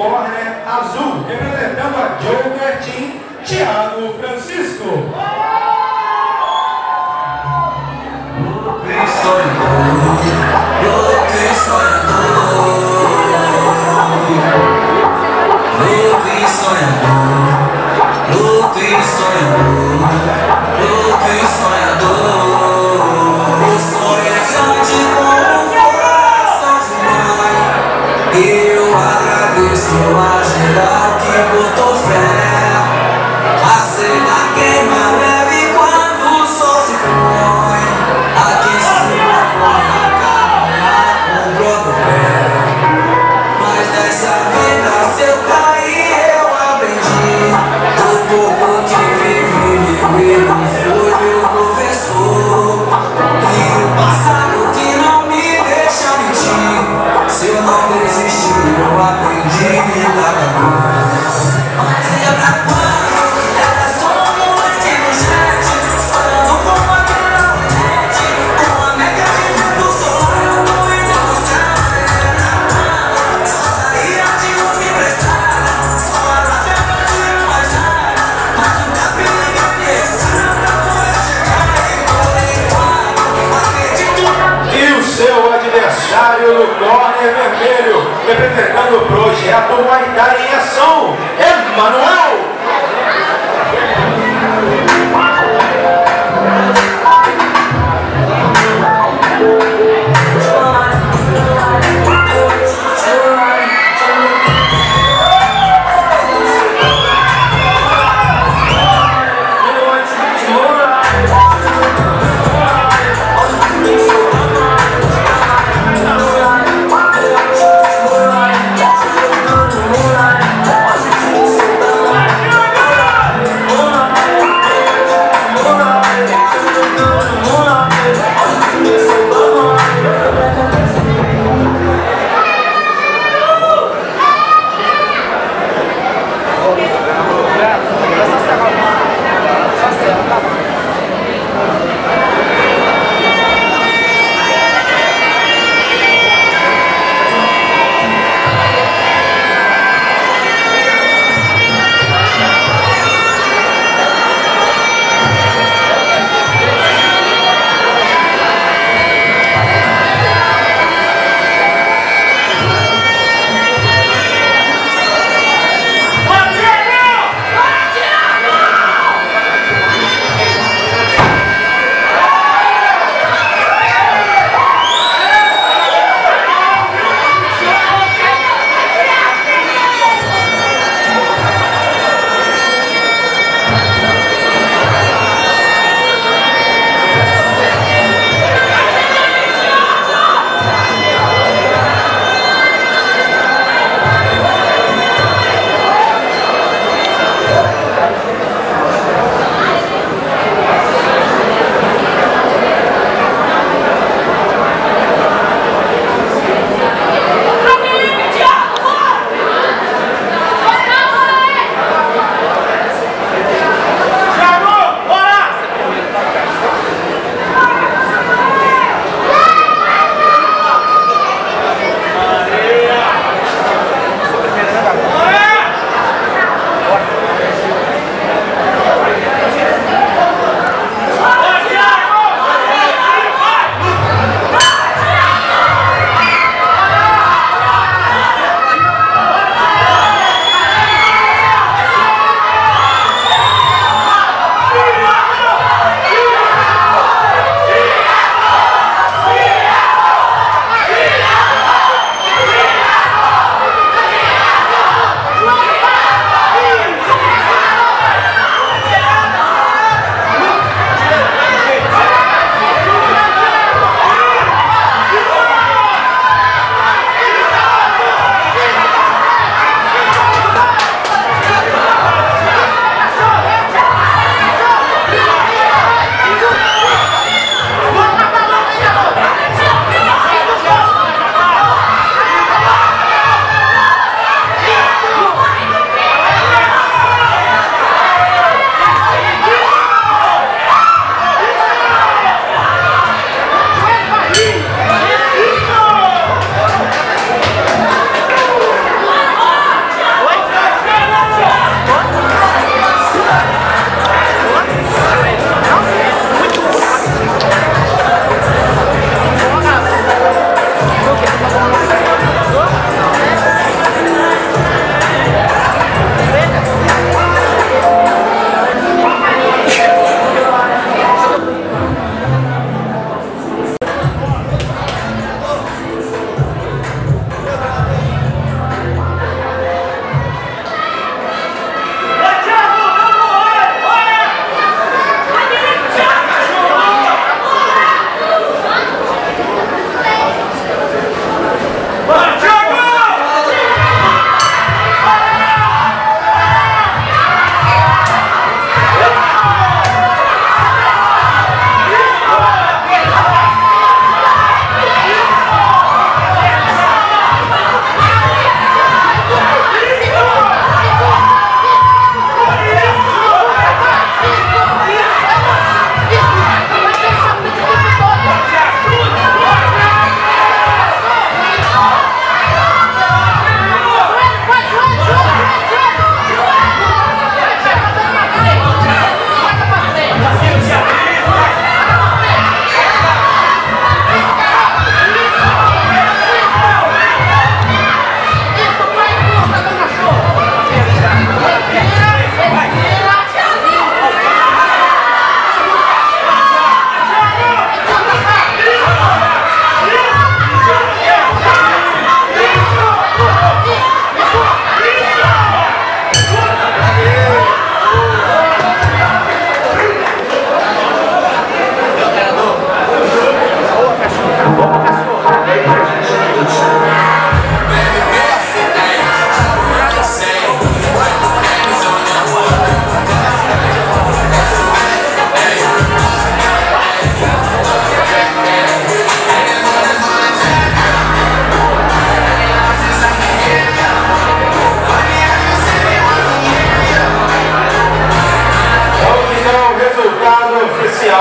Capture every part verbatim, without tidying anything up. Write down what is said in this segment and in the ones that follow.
corner azul, representando a Joker Team, Tiago Francisco. Eu agradeço a geral que botou fé. A cena queima leve quando o sol se põe. Aqui em cima põe a caminhar com o próprio pé. Mas nessa vida se eu cair eu aprendi. O pouco que vivi meu erro foi meu professor. E o passado que não me deixa mentir. Se eu não desistir, eu aprendi a lidar com isso. Mas ia pra quando? Era só um antigo jet, sonhando com uma grana urgente, com a mega de do solar, eu tô indo buscar. Era quando? Só saía de uma emprestada, só a nada não tinha mais nada. Mas nunca vi ninguém me estar pra poder chegar e poder quando acredito. E o seu adversário no corner vermelho, representando o Projeto MuayThai em Ação, Emanuel.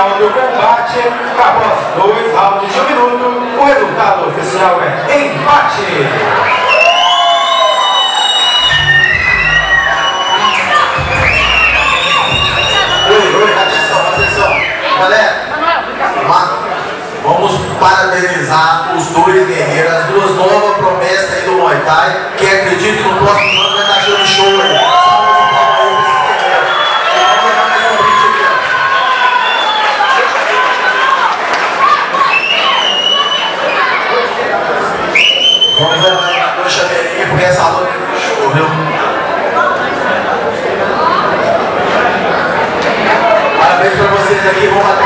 final do combate, após dois rounds de um minuto, o resultado oficial é empate. Oi, oi, atenção, atenção. Galera, vamos parabenizar os dois guerreiros, as duas novas promessas aí do MuayThai, que acredito que no próximo ano vai estar achando show aí. Salve de palmas aí pra esses guerreiros. Vamos levar mais um brinde aqui, ó. Vamos levar aí na dois chaveirinhos, porque essa luta é show, viu? Parabéns pra vocês aqui, vamos bater.